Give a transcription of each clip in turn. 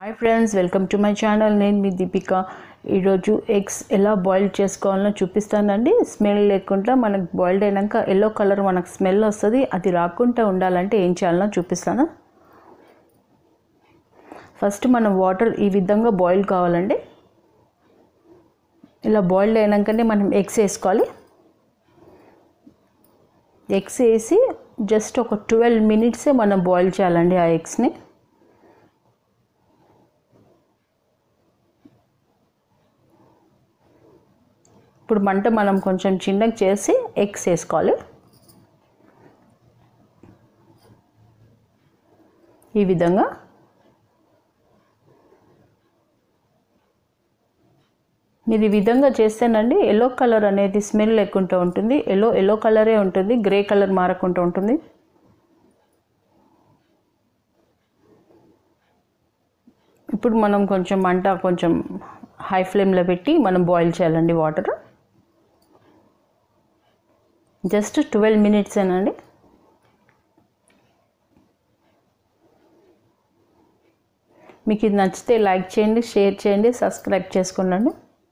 Hi friends, welcome to my channel. నేను మీ దీపిక. ఈరోజు ఎగ్స్ ఎలా బాయిల్ చేసుకోవాలో చూపిస్తానండి. స్మెల్ లేకుండా మనకు బాయిల్డ్ అయినాక ఎల్లో కలర్ మనకు స్మెల్ వస్తుంది. అది రాకుండా ఉండాలంటే ఏం చేయాలో చూపిస్తాను. ఫస్ట్ మనం వాటర్ ఈ విధంగా బాయిల్ కావాలండి. ఇలా బాయిల్డ్ అయినాకనే మనం ఎగ్స్ వేసుకోవాలి. ఎగ్స్ వేసి జస్ట్ ఒక 12 minutes మనం బాయిల్ చేయాలండి ఆ ఎగ్స్ని. ఇప్పుడు మంట మనం కొంచెం చిన్నగా చేసి ఎగ్స్ వేసుకోవాలి. ఈ విధంగా మీరు ఈ విధంగా చేస్తేనండి ఎల్లో కలర్ అనేది స్మెల్ లేకుండా ఉంటుంది. ఎల్లో కలరే ఉంటుంది, గ్రే కలర్ మారకుండా ఉంటుంది. ఇప్పుడు మనం కొంచెం మంట కొంచెం హై ఫ్లేమ్లో పెట్టి మనం బాయిల్ చేయాలండి వాటర్. జస్ట్ 12 minutes ఏనండి. మీకు ఇది నచ్చితే లైక్ చేయండి, షేర్ చేయండి, సబ్స్క్రైబ్ చేసుకోండి.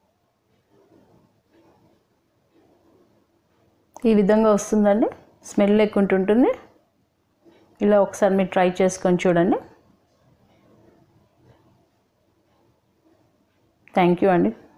ఈ విధంగా వస్తుందండి, స్మెల్ లేకుండా ఉంటుంది. ఇలా ఒకసారి మీరు ట్రై చేసుకొని చూడండి. థ్యాంక్ యూ అండి.